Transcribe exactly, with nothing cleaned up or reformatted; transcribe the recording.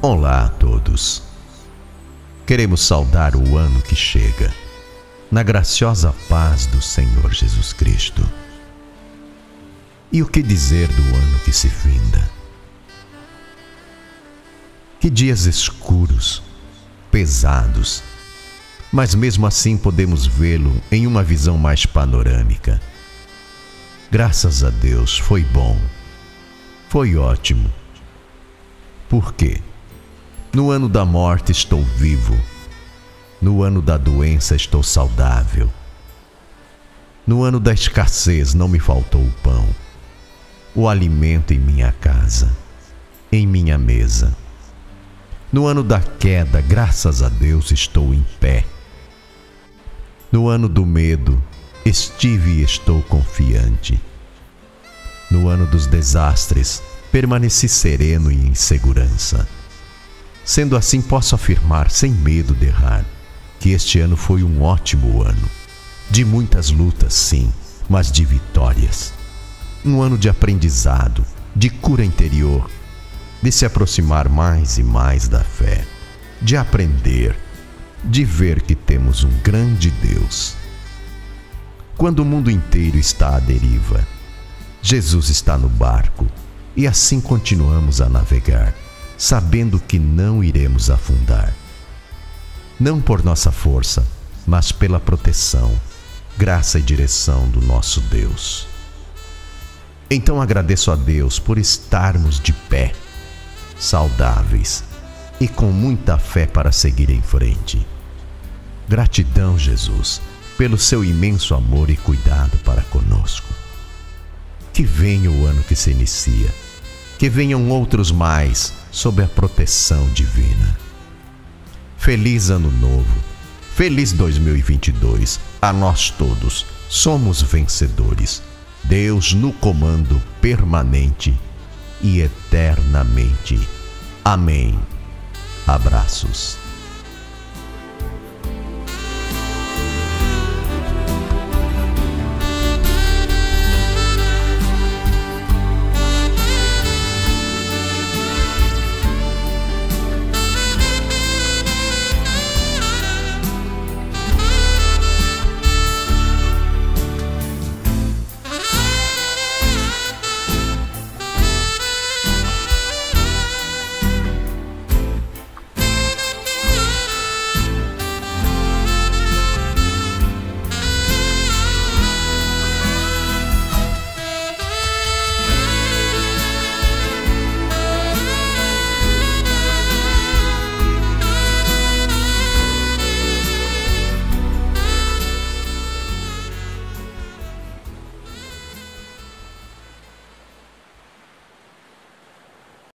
Olá a todos. Queremos saudar o ano que chega, na graciosa paz do Senhor Jesus Cristo. E o que dizer do ano que se finda? Que dias escuros, pesados, mas mesmo assim podemos vê-lo em uma visão mais panorâmica. Graças a Deus, foi bom, foi ótimo. Por quê? No ano da morte estou vivo, no ano da doença estou saudável, no ano da escassez não me faltou o pão, o alimento em minha casa, em minha mesa. No ano da queda, graças a Deus, estou em pé. No ano do medo, estive e estou confiante. No ano dos desastres, permaneci sereno e em segurança. Sendo assim, posso afirmar, sem medo de errar, que este ano foi um ótimo ano. De muitas lutas, sim, mas de vitórias. Um ano de aprendizado, de cura interior, de se aproximar mais e mais da fé, de aprender, de ver que temos um grande Deus. Quando o mundo inteiro está à deriva, Jesus está no barco e assim continuamos a navegar, sabendo que não iremos afundar. Não por nossa força, mas pela proteção, graça e direção do nosso Deus. Então agradeço a Deus por estarmos de pé, saudáveis e com muita fé para seguir em frente. Gratidão, Jesus, pelo seu imenso amor e cuidado para conosco. Que venha o ano que se inicia, que venham outros mais sob a proteção divina. Feliz Ano Novo, feliz dois mil e vinte e dois, a nós todos, somos vencedores. Deus no comando permanente e eternamente. Amém. Abraços.